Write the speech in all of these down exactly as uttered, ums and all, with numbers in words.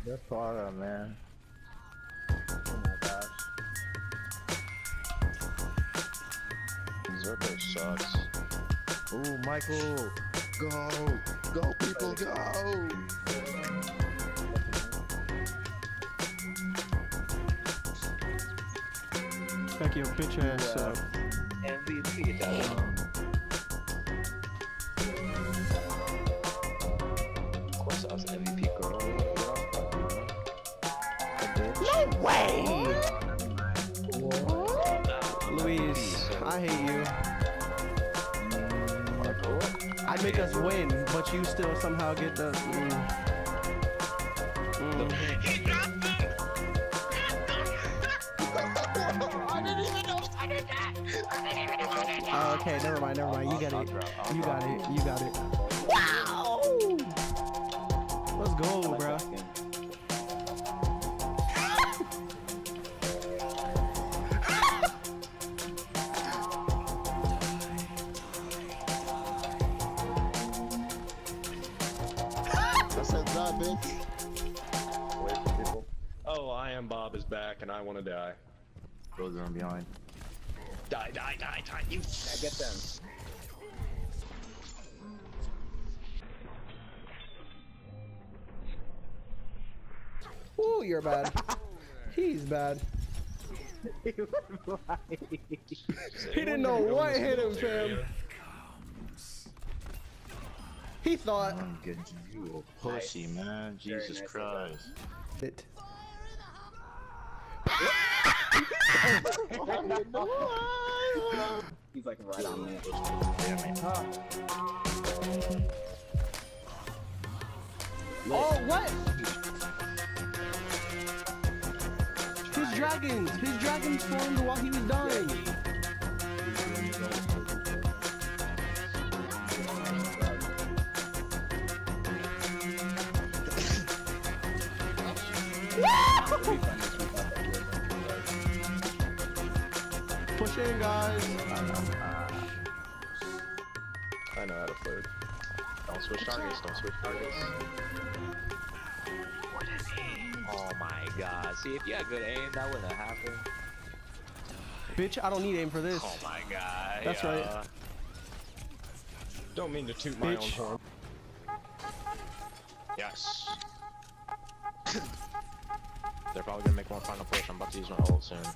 That's Para, man. Oh my gosh. Zerbo sucks. Ooh, Michael. Go! Go, people, go! Back your bitch ass up. M V P, that Of course I was an M V P girl. No way! Luis, I hate you. I'd make us win, but you still somehow get the. Mm. Mm. He dropped them! I didn't even know I did that! I didn't even know I did that! Oh, okay, never mind, never mind. You got it. You got it. You got it. Wow! Let's go, bro. Oh, I am Bob is back and I want to die. Bro's on behind. Die, die, die, die, you. I get them. Ooh, you're bad. He's bad. He didn't know what hit him, fam. He thought. I'm good. You a pussy, man. Jesus nice Christ. It. He's like right on me. Damn it. Oh, what? His dragons! His dragons formed while he was dying! Push in, guys! I know how to flirt. Don't switch targets, don't switch targets. What is he? Oh my god. See, if you had good aim, that wouldn't have happened. Bitch, I don't need aim for this. Oh my god. That's yeah. right. Don't mean to toot my own Bitch. horn. Yes. They're probably gonna make one final push. I'm about to use my ult soon.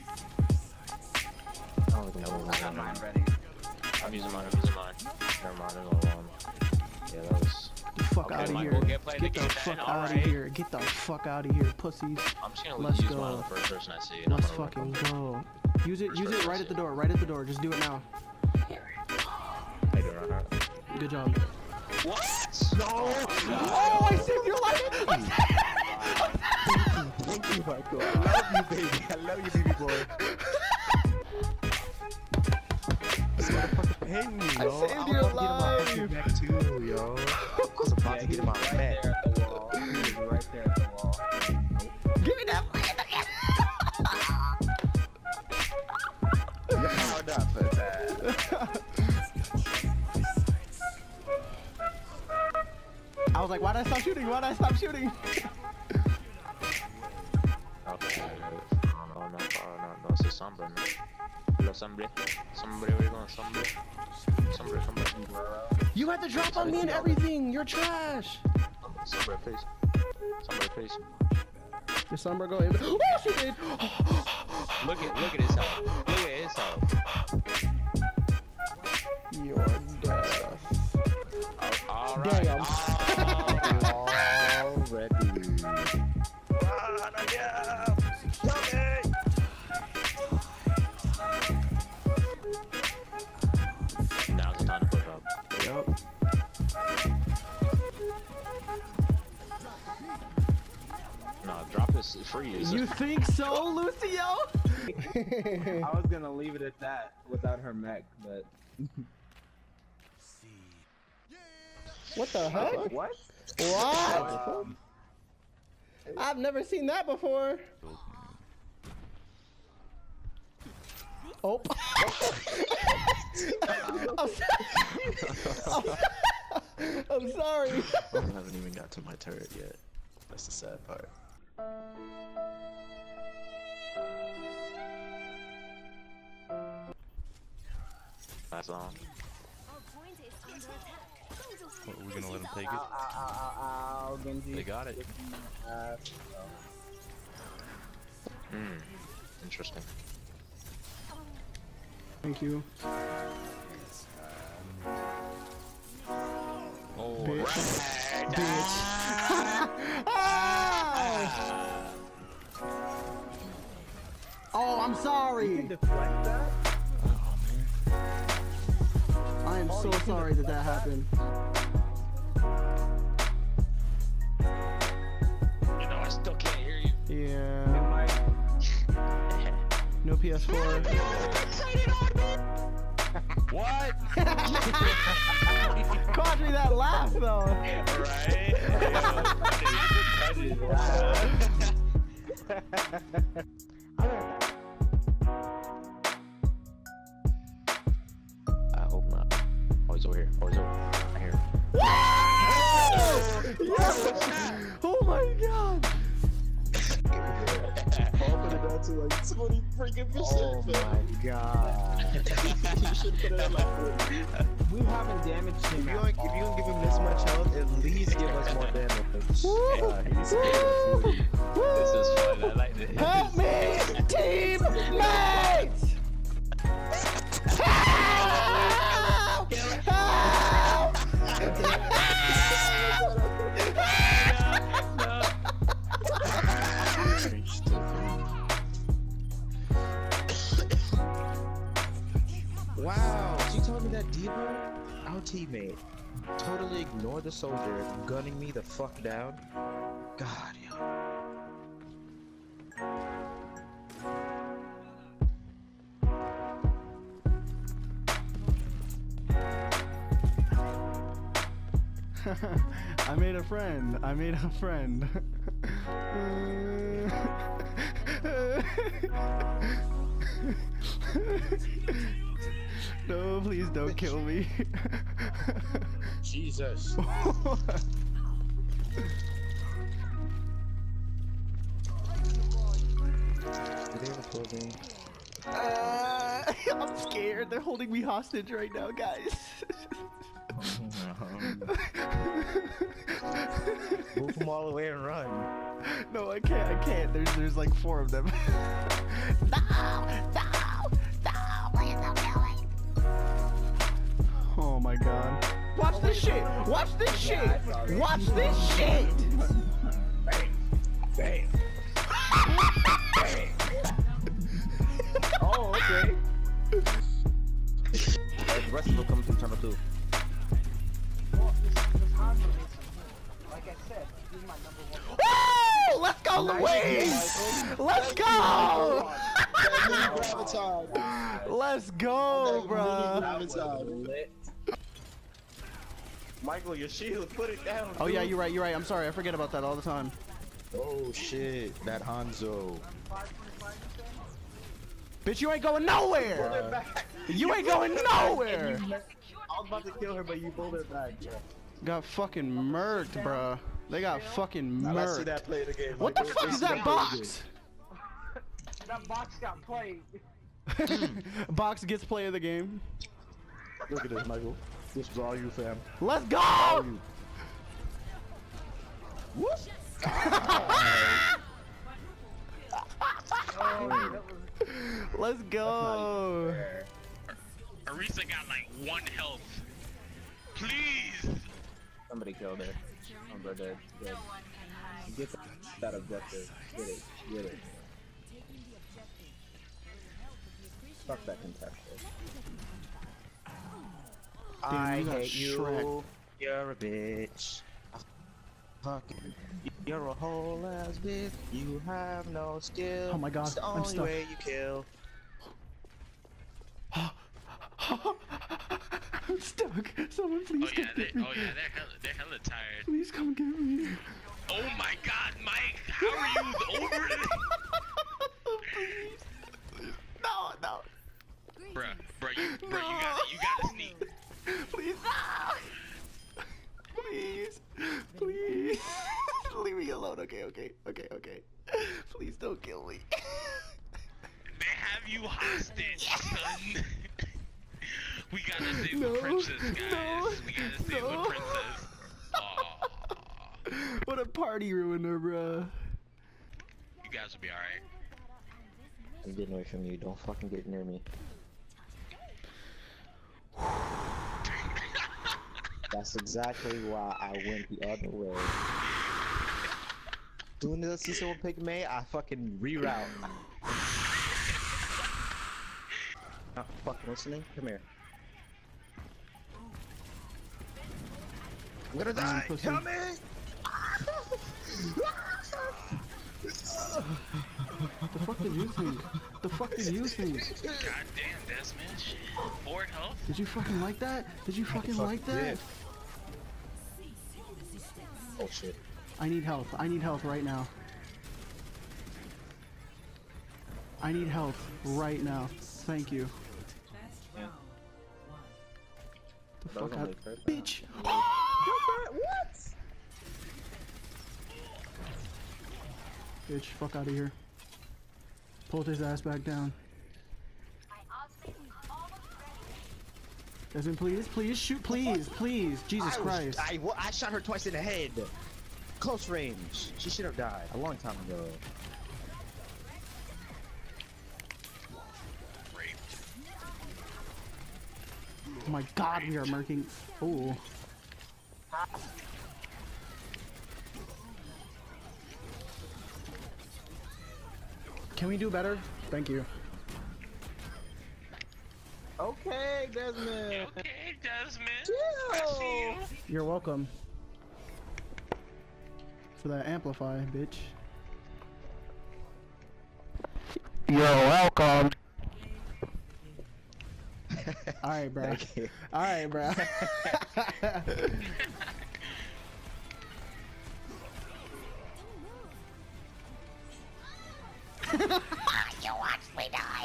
Oh, the hell I got mine ready. I'm using mine, I'm using mine. Never mind, there's only one. Yeah, that was... Get the fuck Okay, out of Mike, here. we'll get played Get the again fuck then, out alright. of here. Get the fuck out of here, pussies. I'm just gonna Let's use go. mine on the first person I see. And Let's I'm gonna fucking run. go. Use it, use it right at the door, right at the door. Just do it now. How you doing, Reinhardt? Good job. What? No! Oh, I saved your life! Thank you, Michael. I love you, baby. I love you, baby boy. This motherfucker paid me, I yo. saved I your was about to get life. him on my fucking back too, yo. I was about Yeah, to he get was him on right my back. there at the wall. He was right there at the wall. Give me that You're powered up for that. I was like, why'd I stop shooting? Why'd I stop shooting? Okay, no, no, no, no, no, c'est sombre, no. Hello, sombre. Sombre, where you going? Sombre. Sombre, sombre. You had to drop on me and everything. You're trash. Sombre, please. Sombre, please. Did Sombra go in? Oh, she did. Look at look at his health. Look at his health. You're dead. Oh, alright. Damn. Oh. Already. Now's the time to push up. Yep. No, drop this freeze. You think so, Lucio? I was gonna leave it at that without her mech, but What the heck? what? What? Um, I've never seen that before. Oh. I'm, so- I'm, I'm sorry. I haven't even got to my turret yet. That's the sad part. That's long. What, are we gonna let him take Ow, it? ow, ow, ow, ow, Genji. They got it. Uh, Hmm. Interesting. Thank you. Oh, Bitch. right. Bitch. Oh, I'm sorry. deflect that? I am so sorry that that happened. You know, I still can't hear you. Yeah. Am I? No P S four. What? Caught me that laugh though. Right? I hope not. Oh, he's over here. Oh, he's over. I hear him. Yes! Oh my god. Open it down to like twenty freaking percent. Oh my god. You should put it at like forty. We haven't damaged him. If you at don't, if you don't give him this much health, at least give us more damage. Woo! Uh, he's Woo! This is fun. I like this. Help me, teammates! Help! Help! Wow, she told me that D.Va, our teammate, totally ignored the soldier, gunning me the fuck down. God, yo. I made a friend. I made a friend. No, please don't kill me. Jesus. Did they have a full game? Uh, I'm scared. They're holding me hostage right now, guys. Move them all the way and run. No, I can't. I can't. There's there's like four of them. No! No! No! Please don't kill me. Oh my god. Watch this shit! Watch this shit! Watch this shit! Bang. Oh, okay. The rest of them come through tunnel two. Well, this, this Hanzo is, like I said, he's my number one. Woo! Let's go, Louise! Let's go! Let's go, bruh. Michael, your shield, put it down. Oh yeah, you're right, you're right. I'm sorry, I forget about that all the time. Oh shit, that Hanzo. Bitch, you ain't going nowhere! You ain't going nowhere! I was about to kill her, but you pulled her back. Yeah. Got fucking murked, bruh. They got fucking Let's see murked. that play again. What the Michael. fuck Let's is see that play box? That box got played. Box gets play of the game. again. Look at this, Michael. This is all you, fam. Let's go! All you. Let's go! Arisa got like one health. Please. Somebody killed her. Umber dead. Good. Get that objective. Get it. Get it. Fuck that contestant. I you got hate you. Shrek. You're a bitch. Fucking. You're a whole ass bitch. You have no skill. Oh my god, It's the I'm only stuck. way you kill. I'm stuck. Someone please Oh come yeah, they, get me. oh yeah, they're hella, they're hella tired. Please come get me. Oh my God, Mike, how are you over this? Please. No, no. Bruh, bruh, you, bruh, you gotta, you gotta sneak. Please, no. Please. Please. Leave me alone, okay? No, We gotta save no. the princess. Aw. What a party ruiner, bruh. You guys will be alright. I'm getting away from you. Don't fucking get near me. That's exactly why I went the other way. Soon as I see someone pick me, I fucking reroute. Not fucking listening? Come here. I'm gonna die! pussy. Help me! The fuck did you think? The fuck did you think? God damn, Desmond. Shit. Four health? Did you fucking like that? Did you fucking Fuck like that? did. Oh shit. I need health. I need health right now. I need health right now. Thank you. Yeah. The That was fuck only out, first bitch! What? Bitch, fuck out of here. Pull his ass back down. Desmond, please, please shoot, please, please, Jesus I was- Christ. I, wa- I shot her twice in the head. Close range. She should have died a long time ago. Raped. Oh my God, we are murking. Oh. Can we do better? Thank you. Okay, Desmond. Okay, Desmond. I see you. You're welcome. For that amplify, bitch. You're welcome. Alright, bro. Thank you. Alright, bro. You watch me die.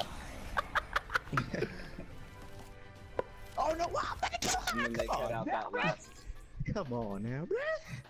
Oh no! Wow! And then they cut out that last. Come on now, bruh.